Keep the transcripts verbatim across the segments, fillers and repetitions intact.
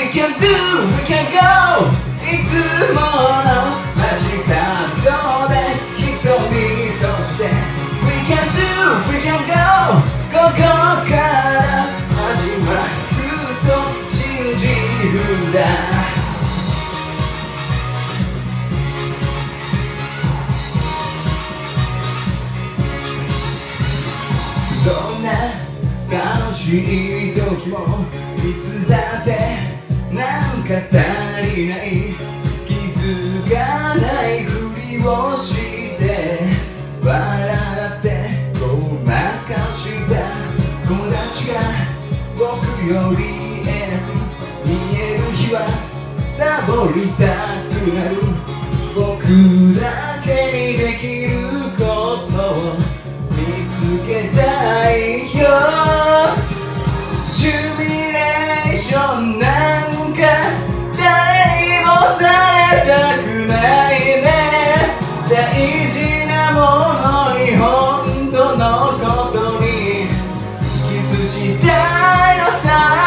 We can do, we can go いつもの間近で瞳として We can do, we can go ここから始まると信じるんだどんな楽しい時もいつだってなんか足りない気づかないふりをして笑ってごまかした友達が僕より偉く見える日はサボりたくなる僕だけにできることを見つけたいよシミュレーションなんか誰にもされたくないね大事なものに本当のことにキスしたいのさ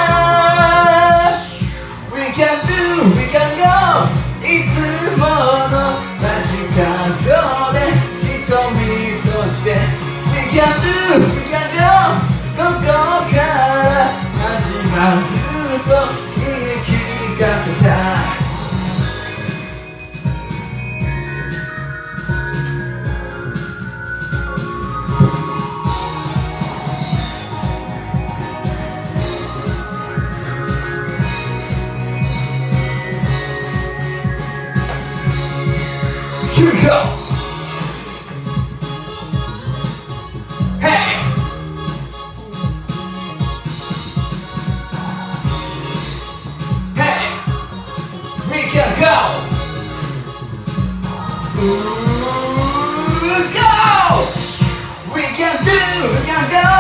We can do, we can go いつもの間近で瞳として We can do, we can go ここから始まると言い聞かせたHere we go! Hey! Hey! We can go! Ooh, go! We can do, we can go!